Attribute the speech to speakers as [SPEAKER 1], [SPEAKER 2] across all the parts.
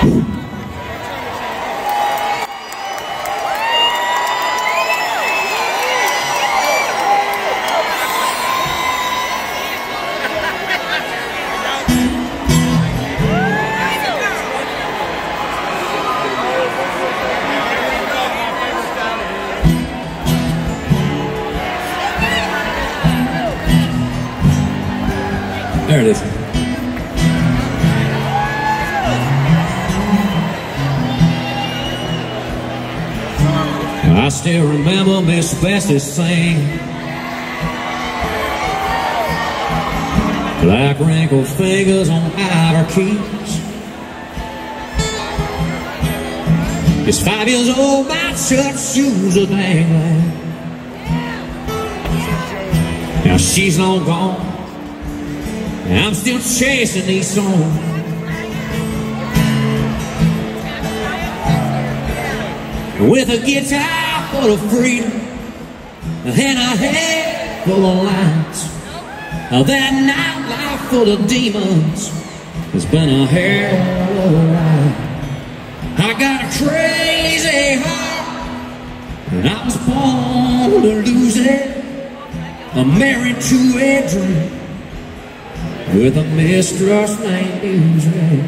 [SPEAKER 1] There it is. I still remember Miss Bessie sing, like wrinkled fingers on outer keys. It's 5 years old, my church shoes are dangling. Now she's long gone, and I'm still chasing these songs. With a guitar full of freedom and a head full of lights, that nightlife full of demons has been a hell of a ride. I got a crazy heart, and I was born to lose it. I'm married to a dream with a mistress named Medley.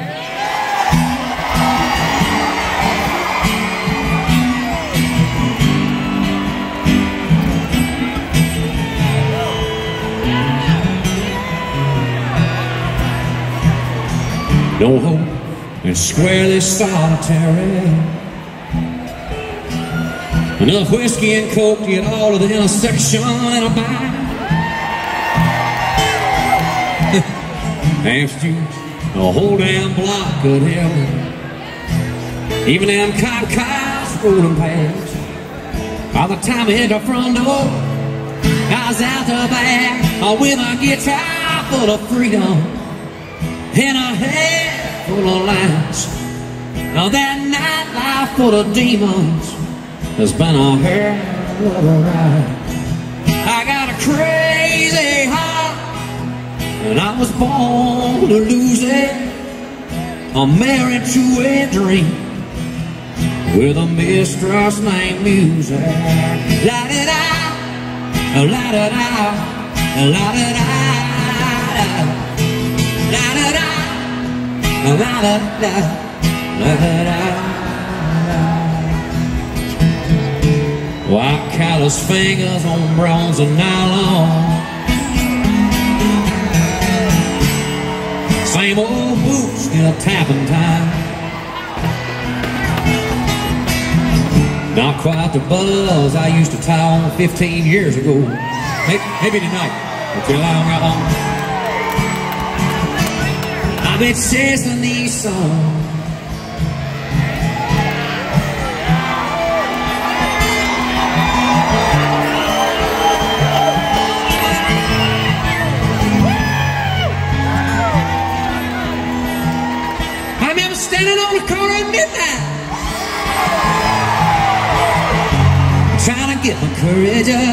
[SPEAKER 1] No hope and squarely solitary. Enough whiskey and coke to get all of the intersection in a bite. Amps juice, a whole damn block could help me. Even them cop cars rolling past. By the time I hit the front door, I was out the back with a guitar full of freedom and a head full of lights. Now that nightlife full of demons has been a hell of a ride. I got a crazy heart, and I was born to lose it. I'm married to a dream with a mistress named music. La-da-da, la-da-da, la-da-da, la-da-da, la-da-da, la-da-da. White callous fingers on bronze and nylon. Same old boots, still tapping time. Not quite the buzz I used to tie on 15 years ago. Maybe tonight, until I got on. I've been chasing these songs. Standing on the corner at midnight, trying to get my courage up.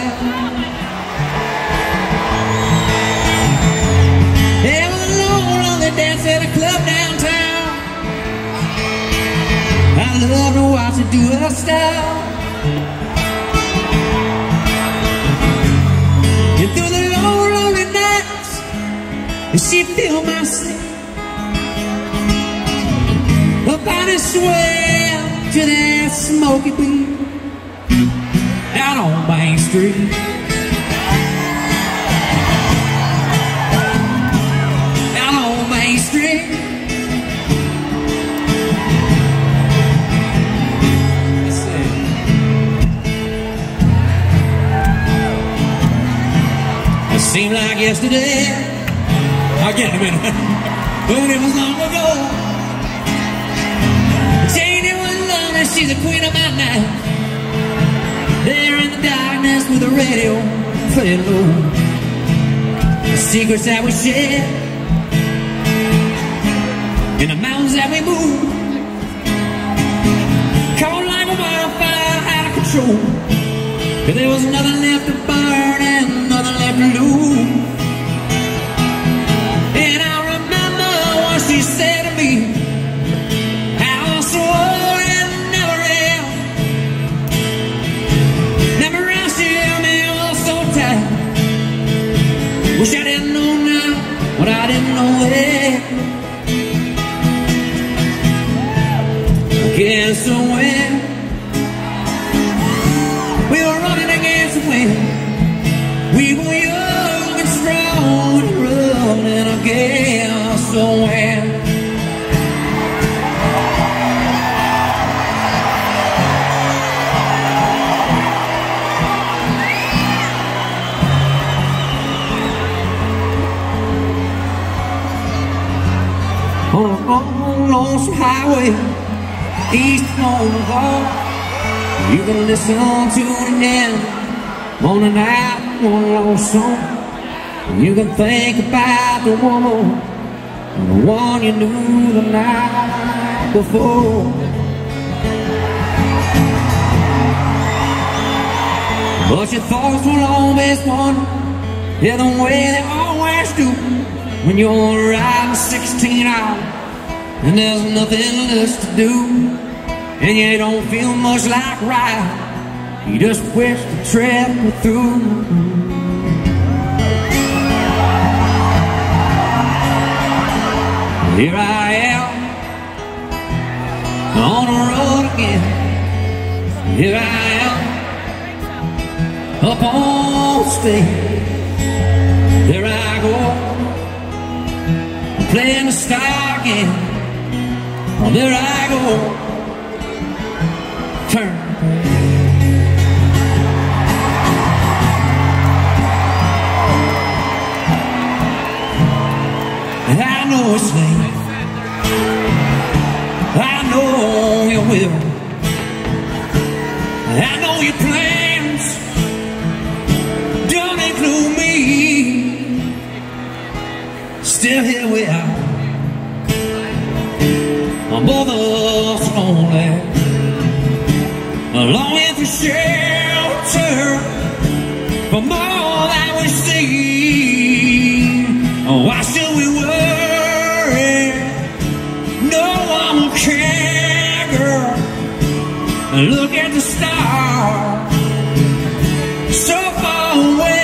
[SPEAKER 1] There was a lonely dance at a club downtown. I loved to watch her do her style. And through the lonely nights, she'd feel my sleep. Her body swam to that smoky beat out on Main Street. Out on Main Street. Let's see. It seemed like yesterday. I'll get it in a minute. But it was long ago. She's the queen of my night. There in the darkness with the radio playing low. The secrets that we share in the mountains that we move, caught like a wildfire out of control. Cause there was nothing left to burn and nothing left to lose. And I remember what she said to me. way. Against the wind, we were running against the wind. We were young and strong and running against the wind. On a long, lonesome highway, east on the wall, you can listen to it now, on the night, one lost song. You can think about the woman, the one you knew the night before. But your thoughts will always wander, yeah, the way they always do, when you're riding 16 hours and there's nothing else to do, and you don't feel much like riding, you just wish the trip were through. Here I am on the road again. Here I am up on stage. There I go, playing the star again. Oh, there I go, turn. I know it's late, I know you will, I know your plans don't include me. Still here we are, both of us lonely, longing for shelter from all that we see. Why should we worry? No one will care, girl. Look at the stars, so far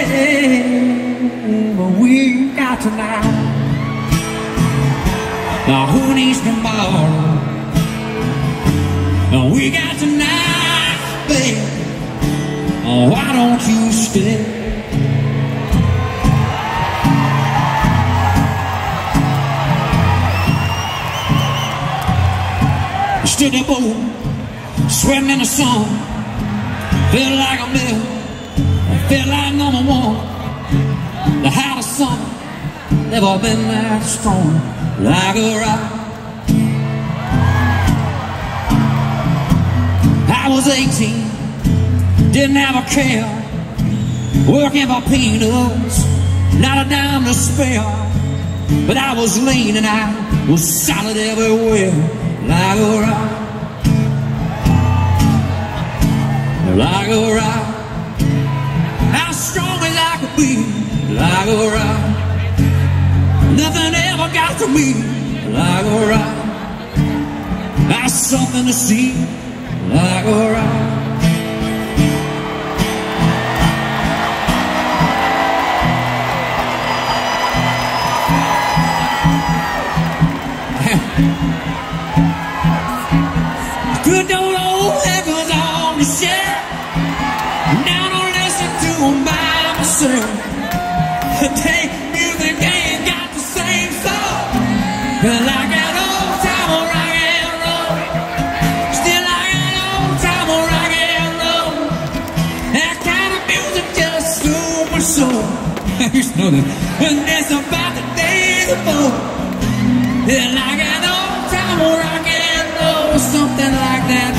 [SPEAKER 1] away, but we got tonight. Now who needs tomorrow? Now we got tonight, babe. Why don't you stay? Stood there bold, sweating in the sun, felt like a mill, felt like number one. The hottest summer, never been that strong, like a rock. I was 18, didn't have a care, working for peanuts, not a dime to spare. But I was lean and I was solid everywhere, like a rock, like a rock. How strong as I could be, like a rock. Nothing ever got to me, like a rock. That's something to see, like a rock. Good old echoes on the shelf, now don't listen to them by myself. Take music ain't got the same soul, like an old time of rock and roll, still like an old time of rock and roll. That kind of music just soothes my soul. I used to know that. And it's about the days of old, yeah, like an old time of rock and roll, something like that.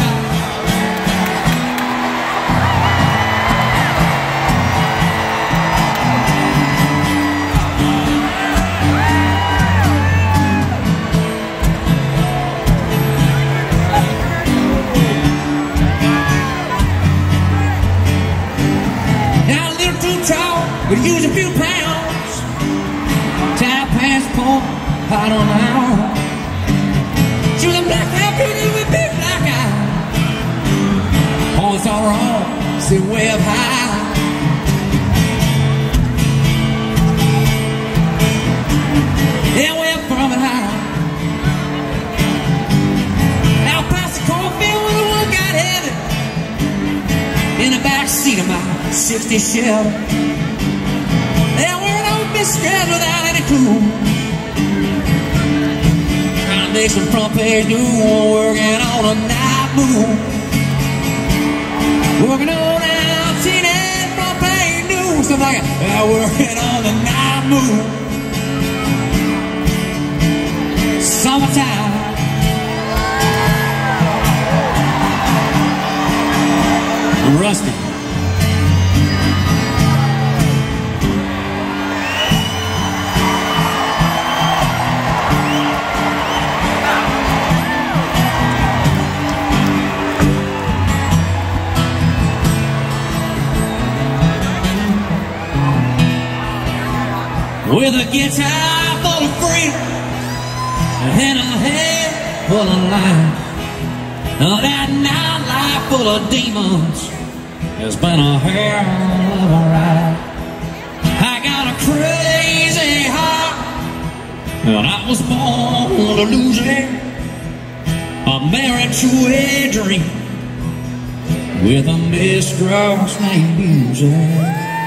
[SPEAKER 1] Would use a few pounds, tie pants, pump, pot on out. She was a black hair beauty with big black eyes. Points are wrong, sit way up high. Yeah, way up 1960 Chevy. There were no Mistress without any clue. Trying to make some front page news, working on a night move. Working on out, seeing that front page news. Stuff like that, working on the night move. Summertime. Rusty. With a guitar full of freedom and a head full of life, that nightlife full of demons has been a hell of a ride. I got a crazy heart, and I was born to lose it. I'm married to a dream with a mistress named Music.